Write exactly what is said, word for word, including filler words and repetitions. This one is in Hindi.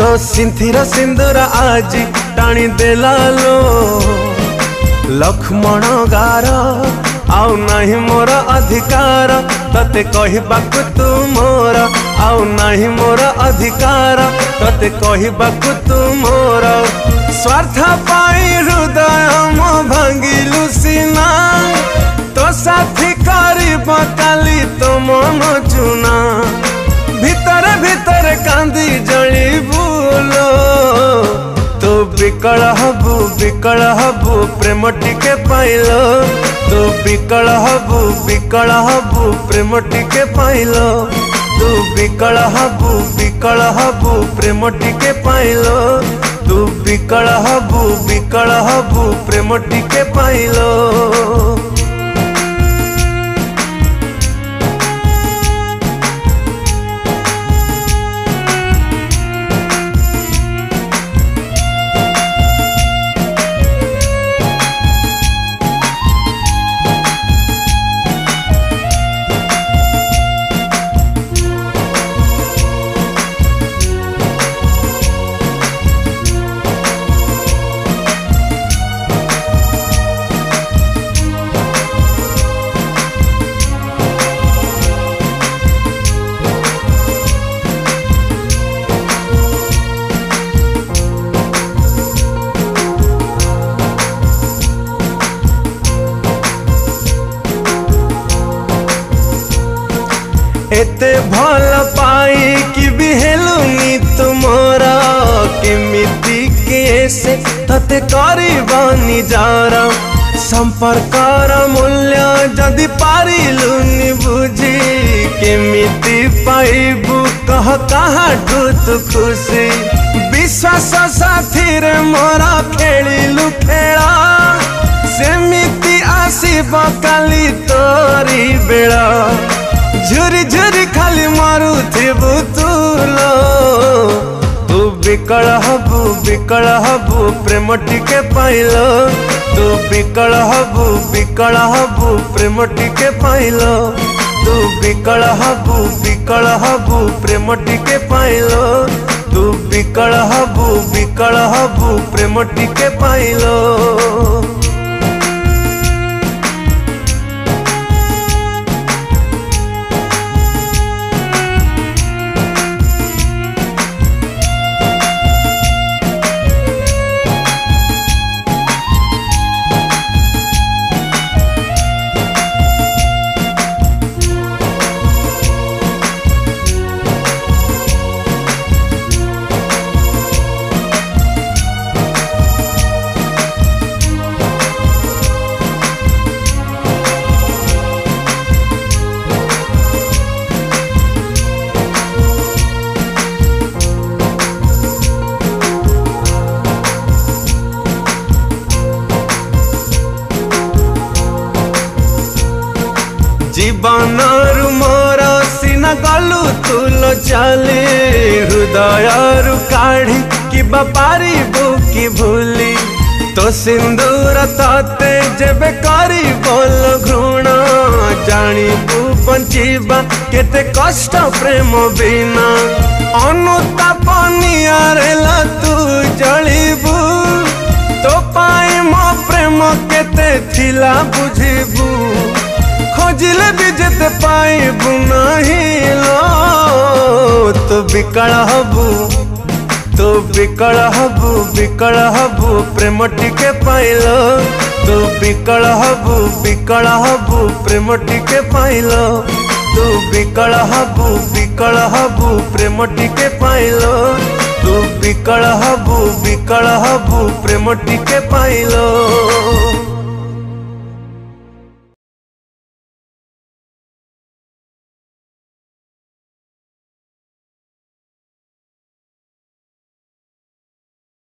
तो सिंथिर सिंदूर आज टाणी देलालो लक्ष्मण गार आउ नहीं मोर अधिकार तते कहबाकु तू मोर आउ नहीं मोर अधिकार तते कहबाकु तू मोर स्वार्थ पाई हृदय मो भांगिलु सीना तो साथी करिब काली तो मन चुना भितर भितर कांदी जली बुलो तू बिकल हबु बिकल हबु प्रेम टिके पाइलो तू बिकल हबु बिकल हबु प्रेम टिके पाइलो तू बिकल हबु बिकल हबु प्रेम टिके पाइलो तू बिकल हबु बिकल हबु प्रेम टिके पाइलो। एते भल पाई कि बिहेलुनी तुमरा केमिति केसे तते करिबानी जारा संपर्कर मूल्य जदि पारिलुनी बुझी केमिति पाइबु कह काहाठु तू खुशी विश्वास साथी रे मोरा खेलिलु खेला सेमिति आसीब काली तोरी बेला झुरी झुरी खाली मारू थिबु तुलो तू बिकल हबु बिकल हबु प्रेम टिके पाइलो तू बिकल हबु बिकल हबु प्रेम टिके पाइलो तू बिकल हबु बिकल हबु प्रेम टिके पाइलो तू बिकल हबु बिकल हबु प्रेम टिके पाइलो। जीवन मोर सीना गलु तुलो चली हृदय रु काढ़ी कि बापारी बुकी भूली तो सिंदूर ताते जेबे करी बोल घृणा जानिबु बंचिबा केते कष्ट प्रेम बिना अनुताप नियारेला तू जलिबु तो पाई मो प्रेम केते थिला बुझिबु खोजिले भी जेते पाइबु नहीं लो तो बिकल हबु तो बिकल हबु बिकल हबु प्रेम टिके पाइलो तो बिकल हबु बिकल हबु प्रेम टिके पाइलो तो बिकल हबु बिकल हबु प्रेम टिके पाइलो तो बिकल हबु बिकल हबु प्रेम टिके पाइलो।